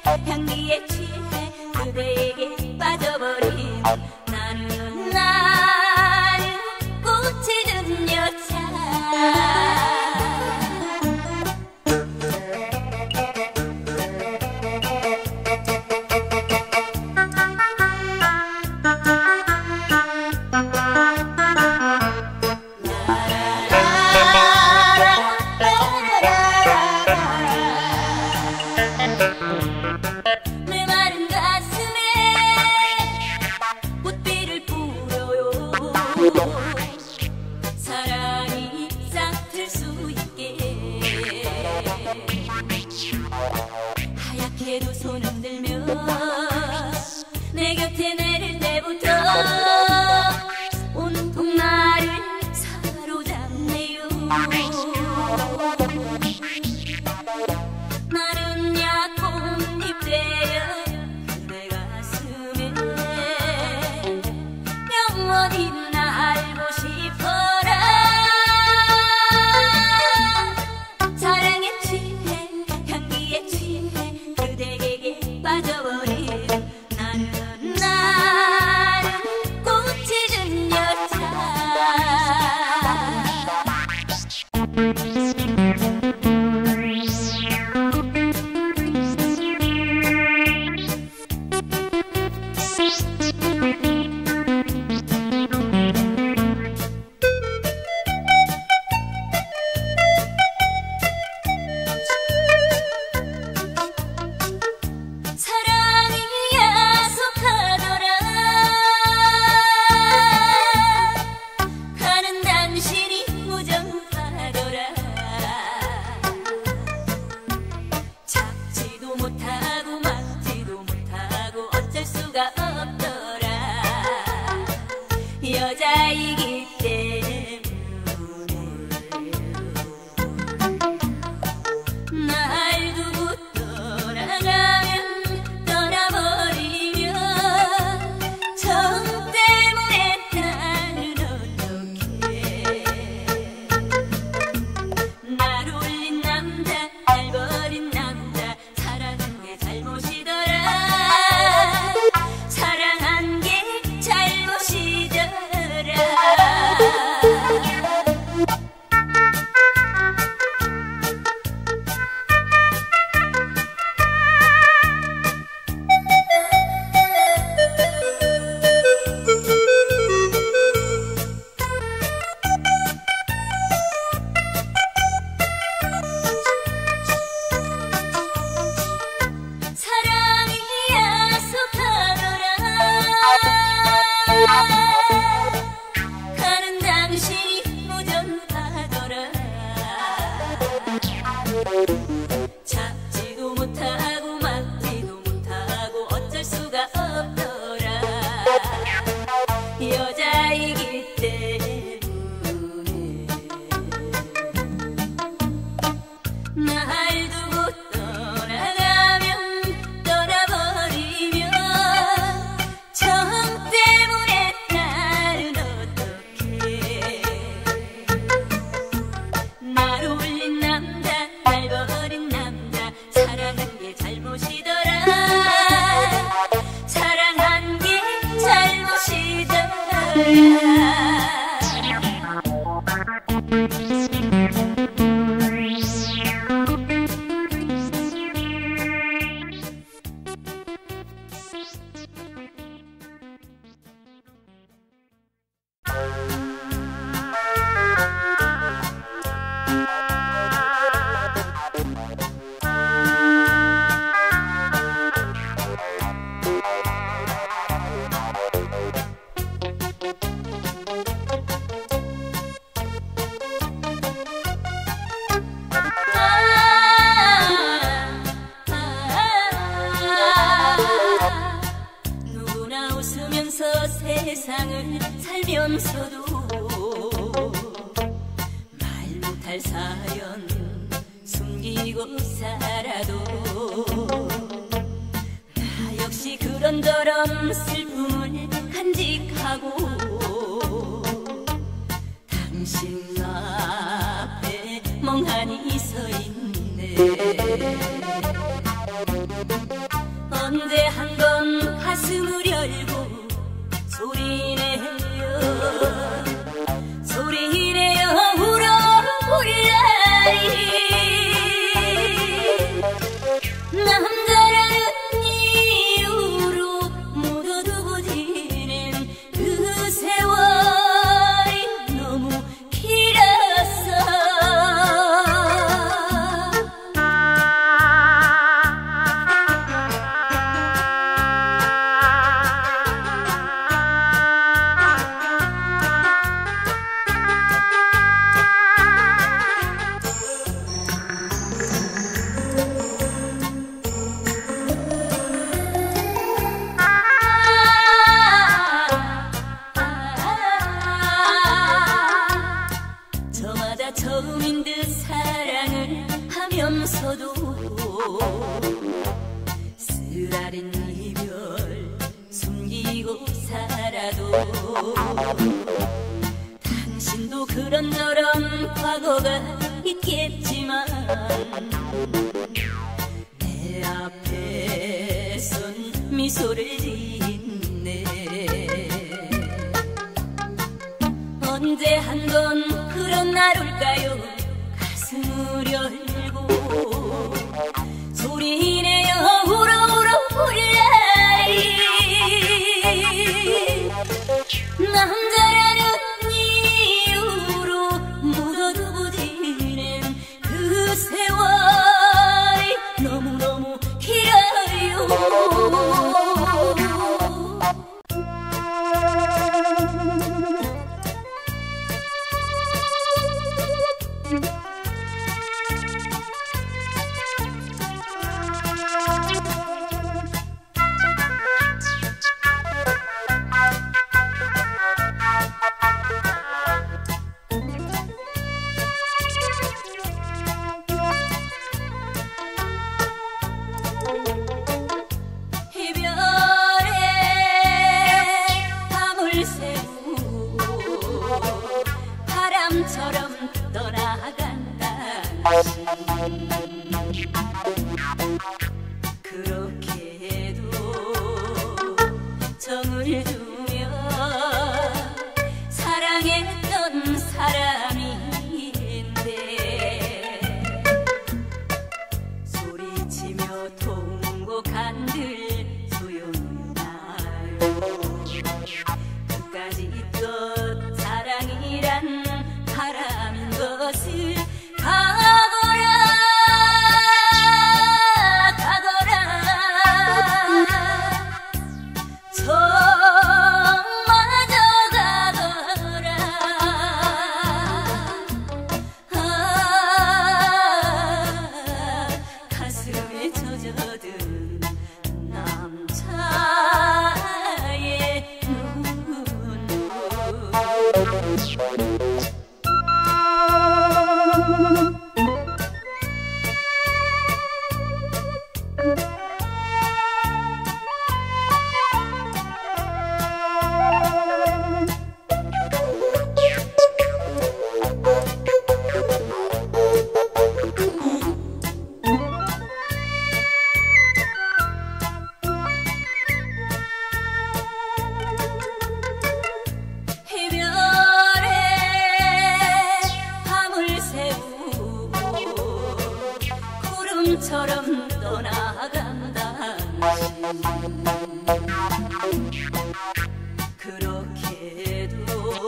향기에 취해 그대에게 빠져버린 나는 꽃이 든 여자. 내 마른 가슴에 꽃비를 뿌려요. 사랑이 싹틀 수 있게 하얗게도 손 흔들며 내 곁에 내릴 때부터 온통 나를 사로잡네요. 나는 약꽃잎 되어 그대 가슴에 영원히 날고 싶어라. 사랑에 취해 향기에 취해 그대에게 빠져버린 나는 꽃이 든 여자. 사랑이 야속하더라. 가는 당신이 무정하더라. 잡지도 못하고 막지도 못하고 어쩔 수가 없더라. 여자이기 때문에 날 두고 떠나가면 떠나버리면 정 때문에 나는 어떡해. 날 올린 남자 날 버린 남자 사랑한 게 잘못이더라. 사랑한 게 잘못이더라. 사랑이 야속하더라. 가는 당신이 무정하더라. 잡지도 못하고 막지도 못하고 어쩔 수가 없더라. 여자이기 때문에 날 두고 떠나가면 떠나버리면 정 때문에 나는 어떡해. 날 올린 남자 날 버린 남자 사랑한 게 잘못이더라. 사랑한 게 잘못이더라. 누구나 웃으면서 세상을 살면서도 말 못할 사연 숨기고 살아도 나 역시 그런저런 슬픔을 간직하고 당신 앞에 멍하니 서 있네. 언제 한 번 가슴을 열고 소리내요 소리내요 울어 울라리 남자라는 이유로 묻어두고 지낸 그 세월이 너무 길었어 저마다 처음인 듯 사랑을 하면서도 쓰라린 이별 숨기고 살아도 당신도 그런저런 과거가 있겠지만 내 앞에선 미소를 짓네 언제 한 번 그런 날 올까요 가슴을 열고 소리내요 울어 울어 울라리 남자라는 이유로 묻어두고 지낸 그 세월이 너무너무 길어요 바람처럼 떠나간 당신 그렇게도 정을 두며 사랑했던 사람인데 소리치며 통곡한들 소용나요 끝까지 있던 사랑이란 바람인 것을 가거라 가거라 정마저 가거라 가슴에 젖어든 남자의 눈물 처럼 떠나간 당신 그렇게도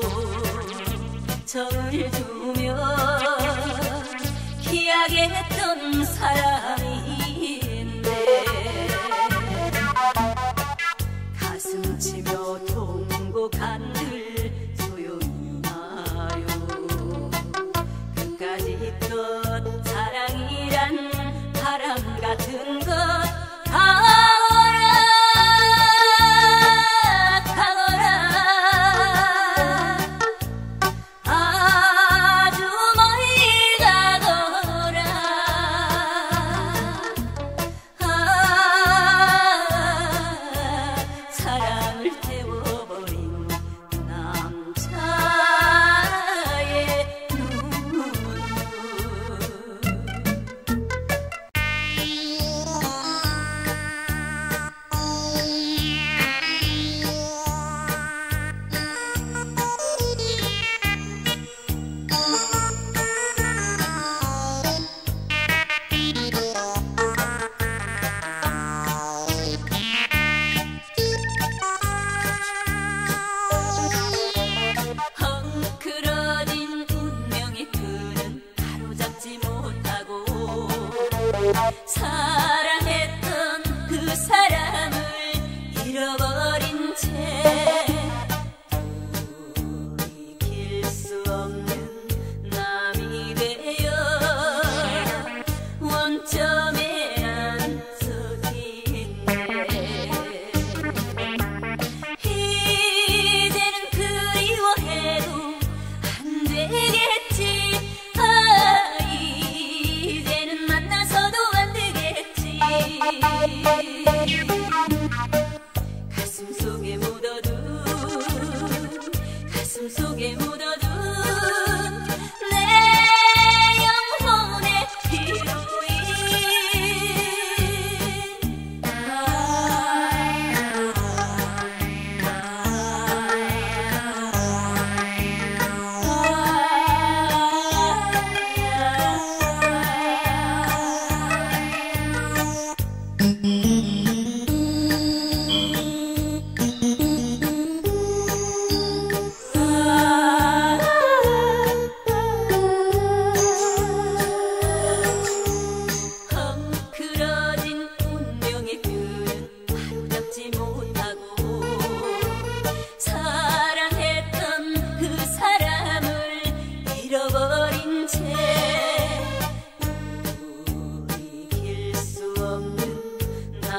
정을 두며 기약했던 사람인데 가슴 치며 통곡한들 소용나요 끝까지 있던 사랑이란 바람 같은 것 가거라 가거라 아주 멀리 가거라 헝클어진 운명의 끈은 바로잡지 못하고 사랑했던 그 사람을 잃어버린 채 돌이킬 수 없는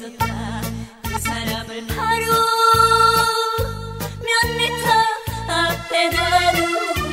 없었다. 그 사람을 바로 몇 미터 앞에다 두고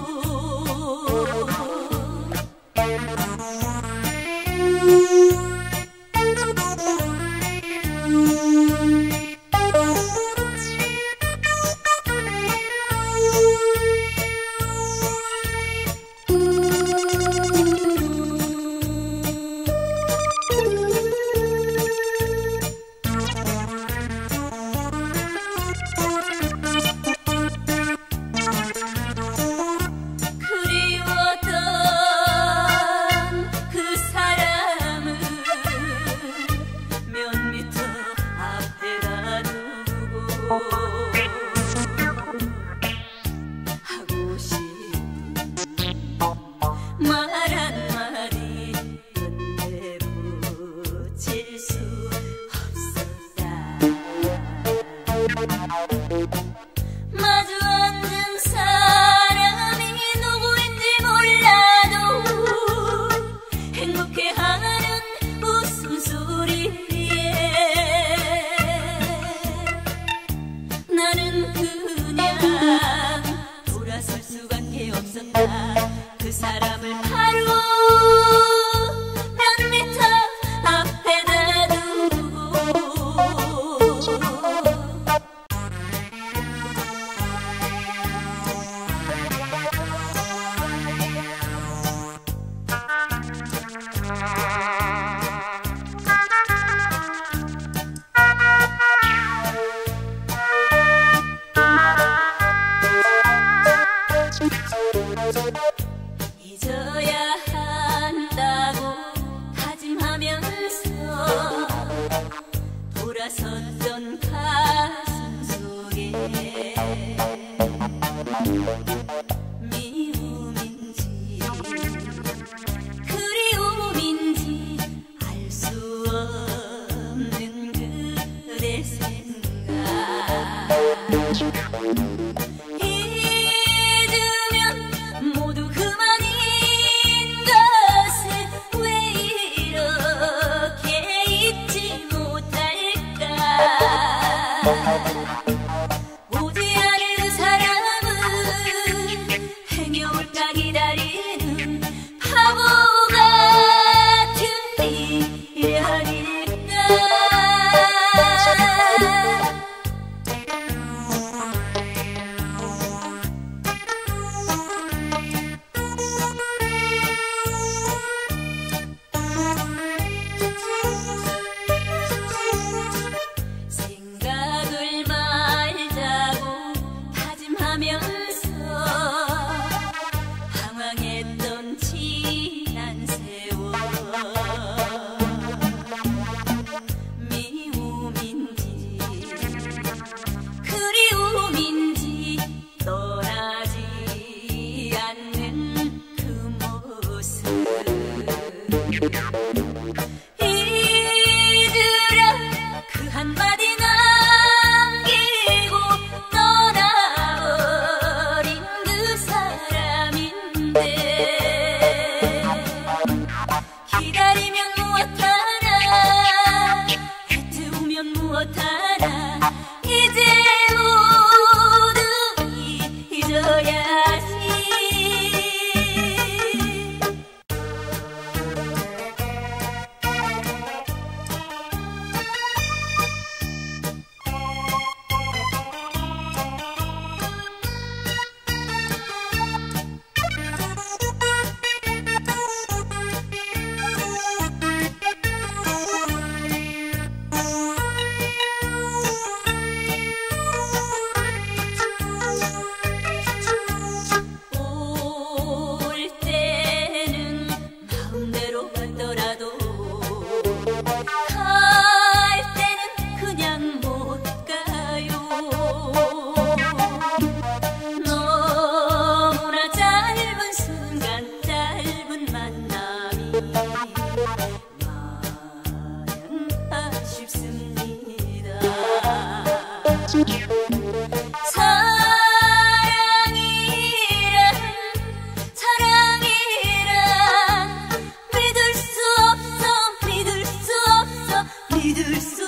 하고 싶은 말 한마디 끝내 붙일 수 없었다. 마주 앉은 사람이 누구인지 몰라도 행복해하는 웃음소리에 나는 그냥 돌아설 수밖에 없었다. 그 사람을 바로 몇 미터 앞에다 두고 잊어야 한다고 다짐하면서 돌아섰던 가슴 속에 미움인지 그리움인지 알 수 없는 그대 생각 잊으면 모두 그만인 것을 왜 이렇게 잊지 못할까. 오지 않을 그 사람은 행여올까 기다리는 바보 같은 미련일까. 생각을 말자고 다짐하면서 방황했던 지난 세월 미움인지 그리움인지 떠나지 않는 그 모습 잊으라 그 한마디 남기고 떠나버린 그 사람인데 기다리면 무엇하나 애태우면 무엇하나 이제 모두 잊어야지. 올 때는 마음대로 갔더라도 갈 때는 그냥 못 가요. 너무나 짧은 순간 짧은 만남이 마냥 아쉽습니다. 사랑이란 믿을 수 없어 믿을 수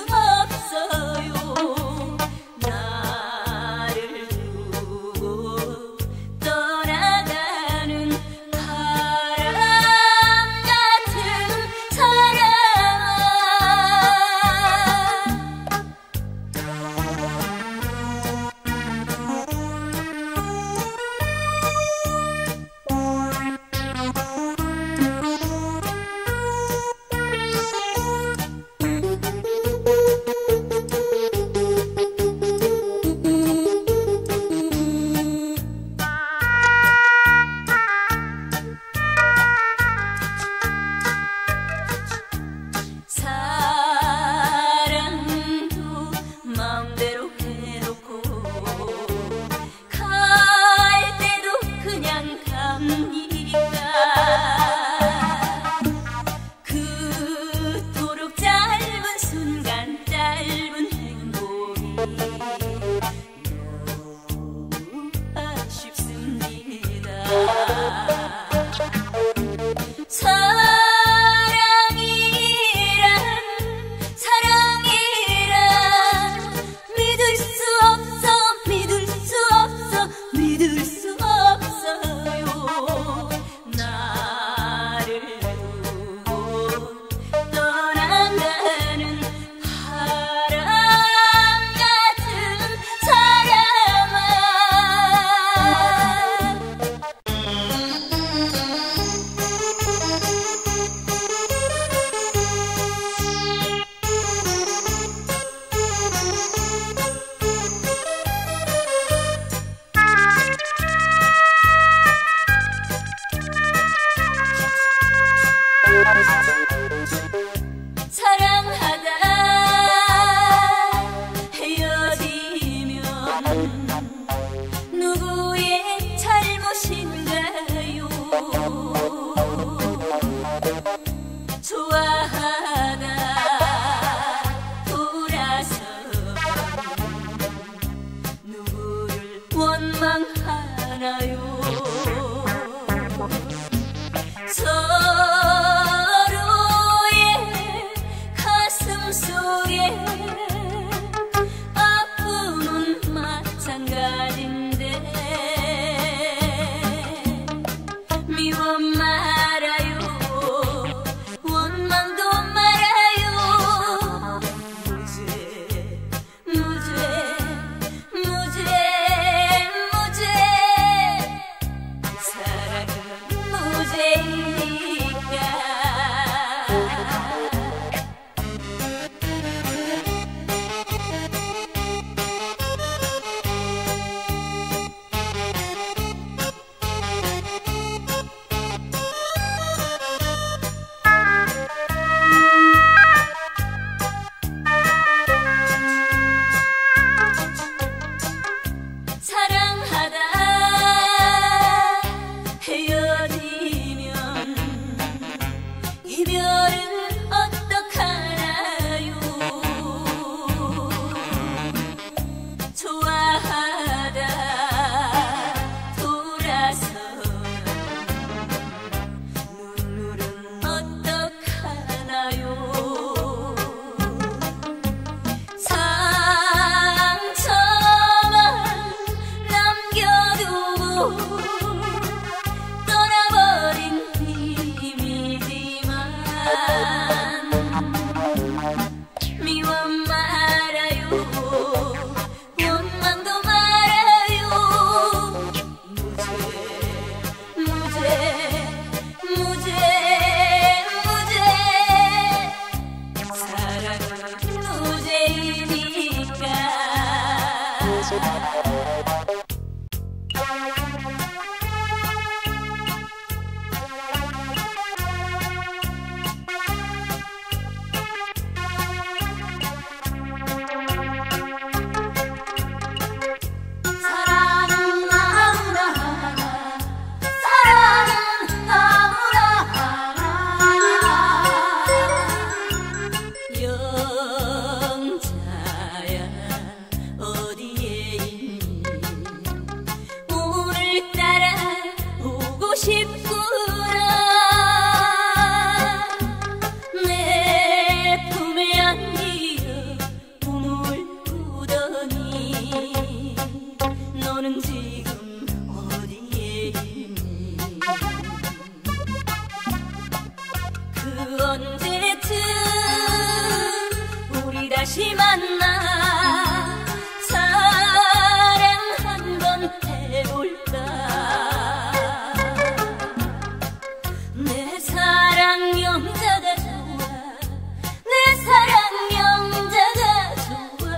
다시 만나 사랑 한 번 해볼까. 내 사랑 영자가 좋아, 내 사랑 영자가 좋아.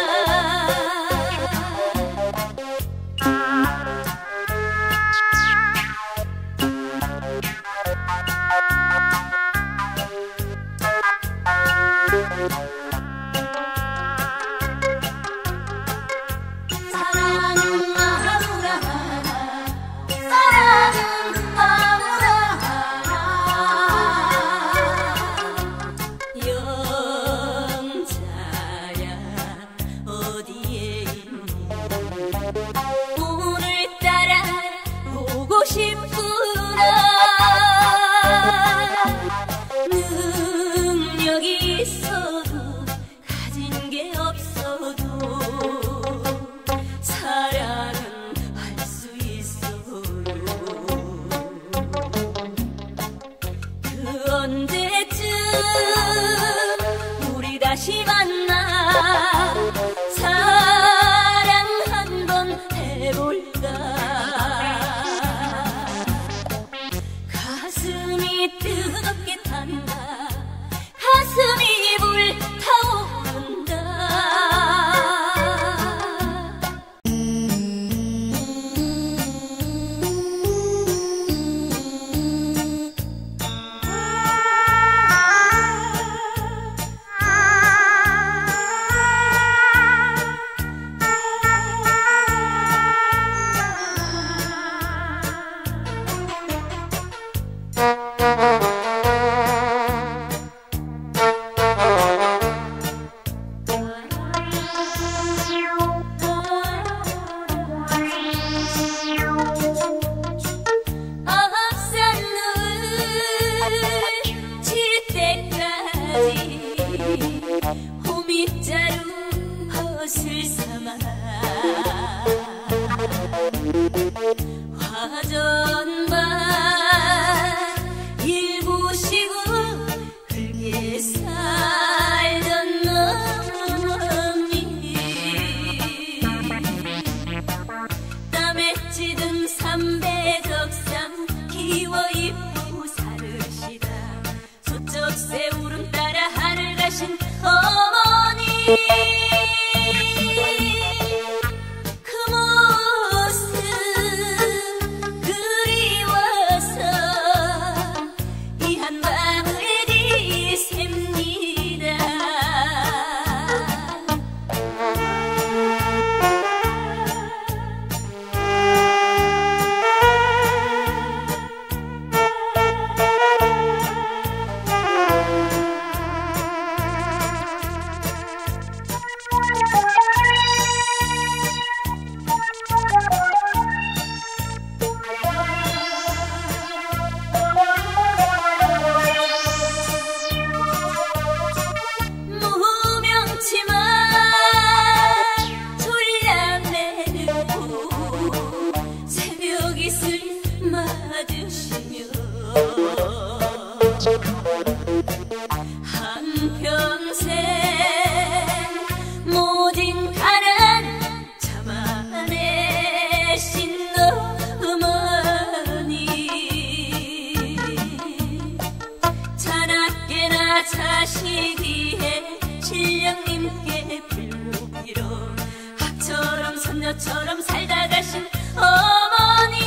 사랑은 아무나 하나, 사랑은 아무나 하나. 영자야 어디에 있니. 오늘따라 보고 싶구나. 능력이 있어도 가진 게 없어도 사랑은 할 수 있어요. 그 언제쯤 우리 다시 만나 사랑 한 번 해볼까. 가슴이 뜨겁게 탄다, 가슴이 불타오른다. 호미자루 헛을 삼아 화전만 일구시고 흙에 살던 어머니. 땀에 찌든 삼배적삼 기워 입고 살으시다. 소쩍새 울음 따라 하늘 가신 어머니. 그 모습 그리워서 이 한밤을 지셉니다. 한평생 모진 가난 참아내신 어머니. 자나깨나 자식이해 신령님께 불비로 학처럼 선녀처럼 살다 가신 어머니.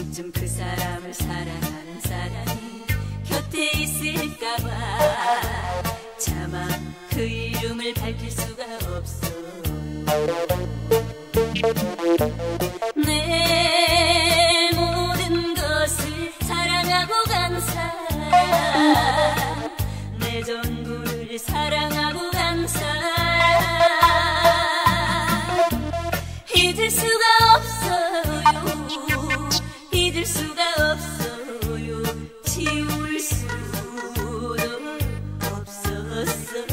언제쯤 그 사람을 사랑하는 사람이 곁에 있을까봐 차마 그 이름을 밝힐 수가 없어. 내 모든 것을 사랑하고 간 사람, 내 전부를 사랑하고 간 사람, 잊을 수가 없어요. 잊을 수가 없어요. 지울 수도 없었어요.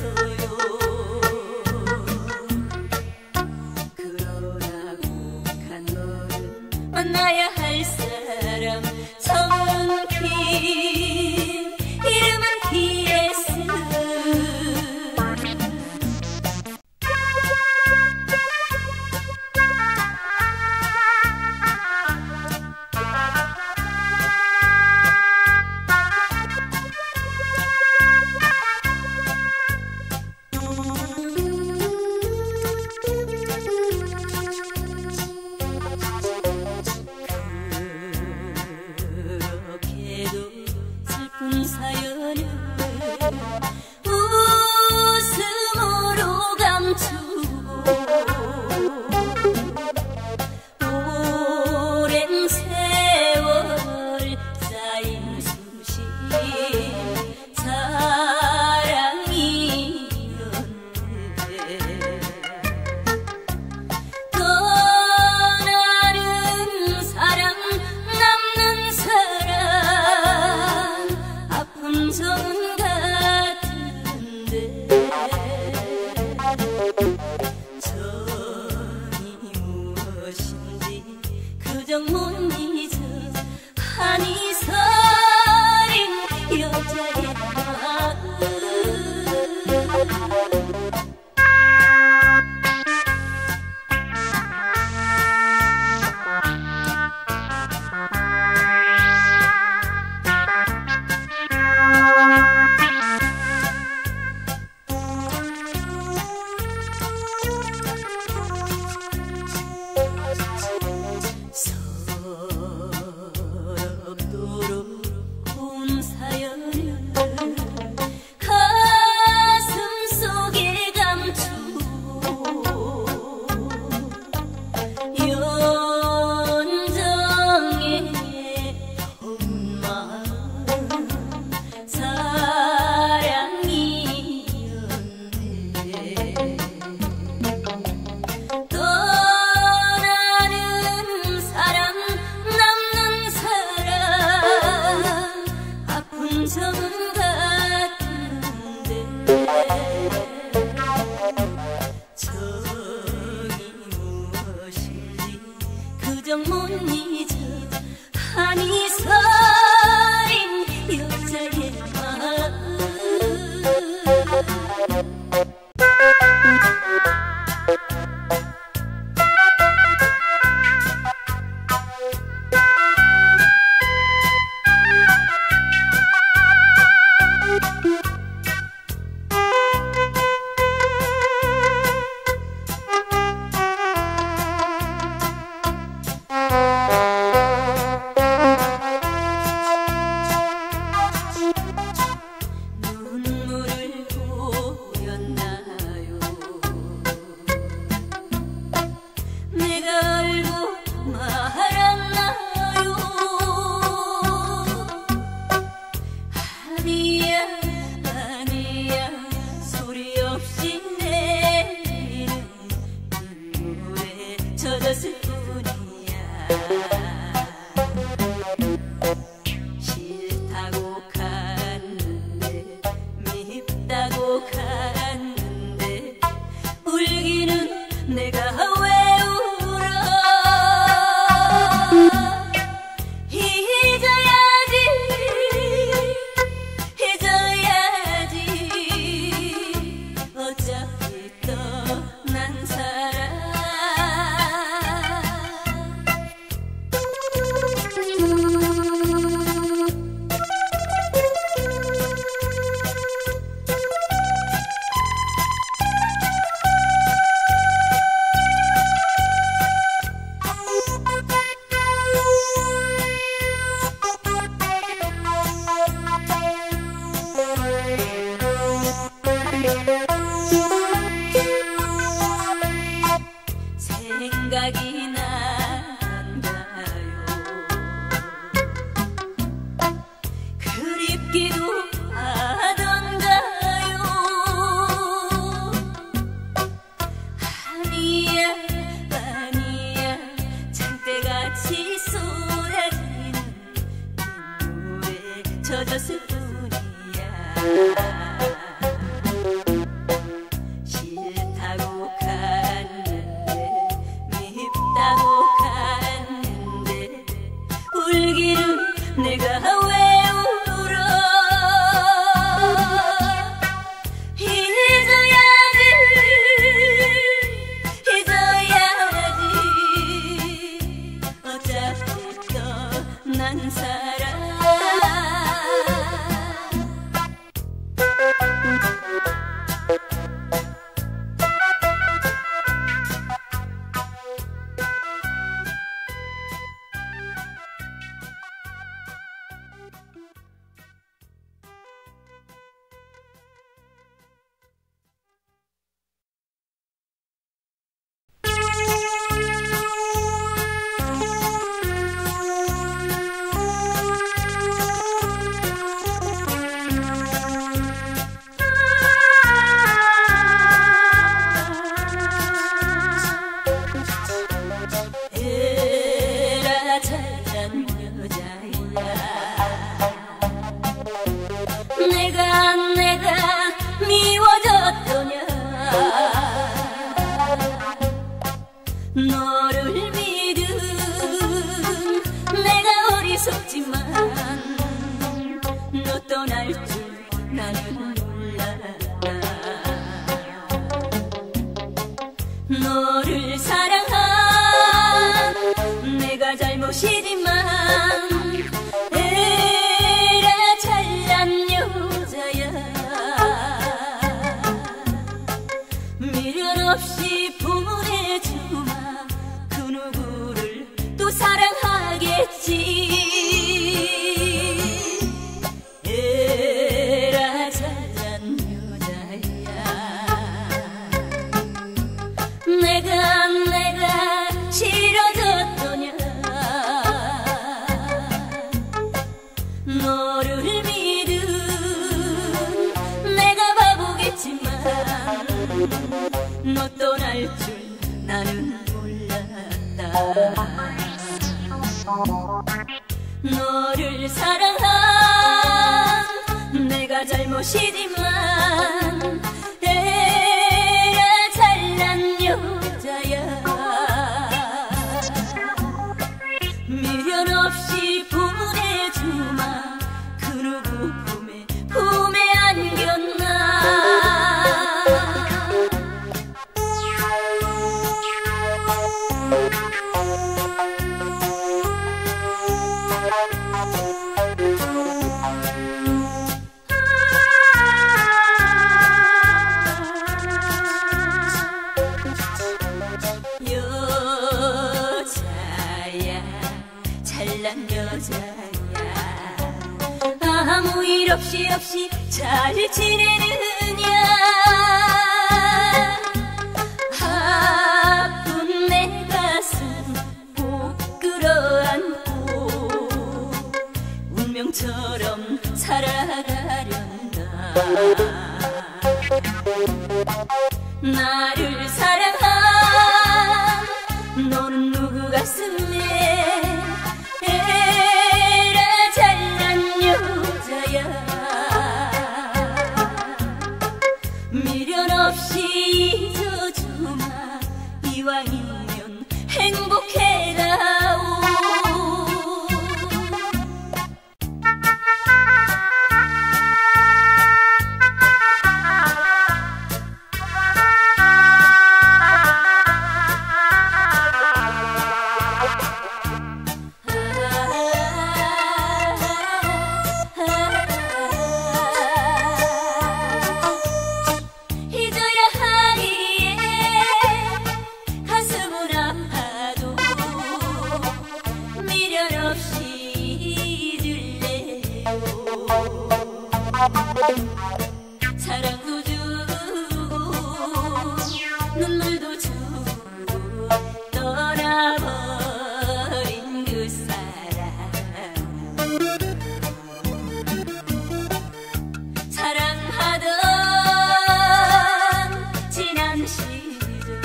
그러라고 간 너는 만나야 할 사람, 성긴 이름은 DS. 젖었을 뿐이야. 싫다고 갔는데 밉다고 갔는데 울기를 내가 왜 울어. 잊어야지 어차피 떠난 사람. 내가 미워졌더냐. 너를 믿은 내가 어리석지만 너 떠날 줄 나는 몰랐다. 너를 사랑한 내가 잘못이지만 미련 없이 보내주마. 그 누구를 또 사랑하겠지. 에라 잘난 여자야. 내가 싫어졌더냐. 너를 믿은 내가 바보겠지만 너 떠날 줄 나는 몰랐다. 너를 사랑한 내가 잘못이지만 에라 잘난 여자야. 미련 없이 보내주마. 그 누구 품에 안겼나. 여자야 잘난 여자야. 아무 일 없이 잘 지내느냐. 아픈 내 가슴 꼭 끌어안고 운명처럼 살아가련다. 나를 사랑한 너는 누구 같으네. 에라 잘난 여자야. 미련 없이 잊어주마. 이왕이면 행복해라오. 사랑도 주고 눈물도 주고 떠나버린 그 사람. 사랑하던 지난 시절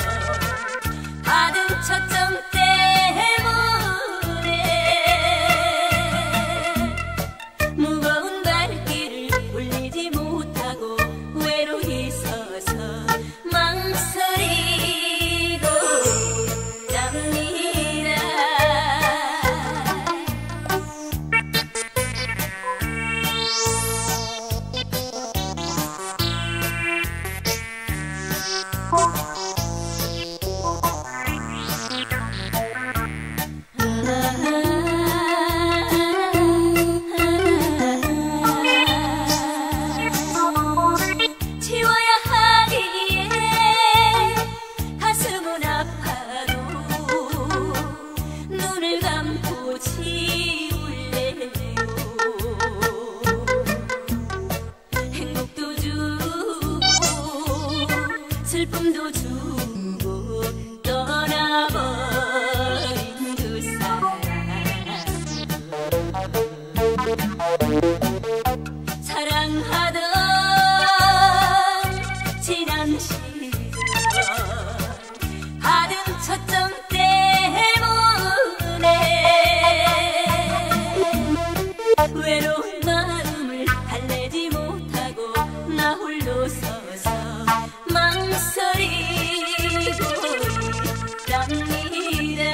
받은 첫정 때문에 사랑하던 지난 시절 받은 초점 때문에 외로운 마음을 달래지 못하고 나 홀로 서서 망설이고 있답니다.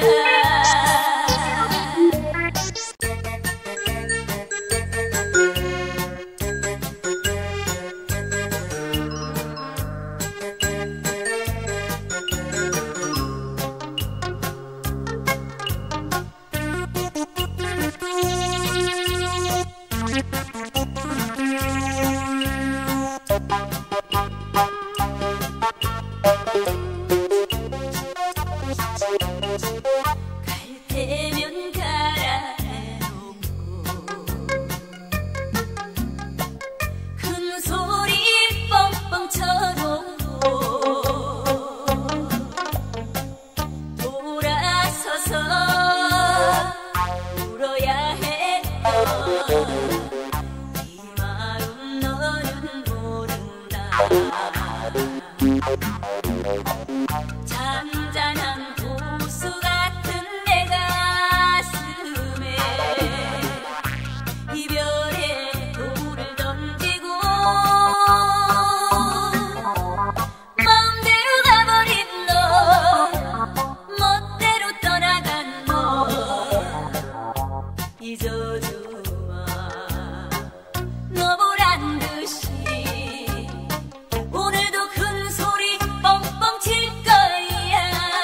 갈 테면 가라 해놓고 큰 소리 뻥뻥 쳐놓고 돌아서서 울어야 했던 이 마음 너는 모른다. 잔잔한 호수 같은 내 가슴에 이별의 돌을 던지고 마음대로 가버린 너, 멋대로 떠나간 너 잊어주마. 너 보란 듯이 오늘도 큰 소리 뻥뻥 칠 거야.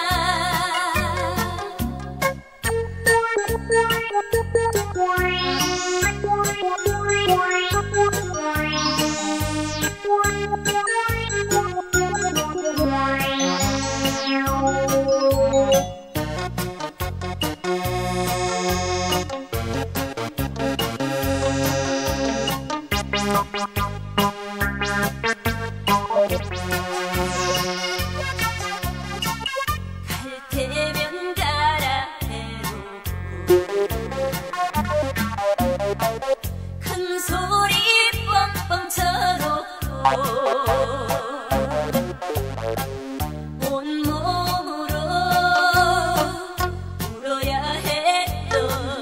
갈 테면 가라 해놓고 큰 소리 뻥뻥 쳐놓고 온몸으로 울어야 했던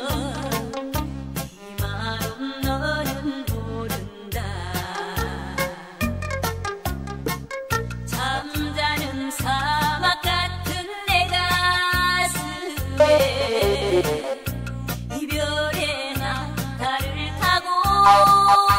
이 마음 너는 모른다. 잠자는 사막 같은 내 가슴에 이별의 낙타를 타고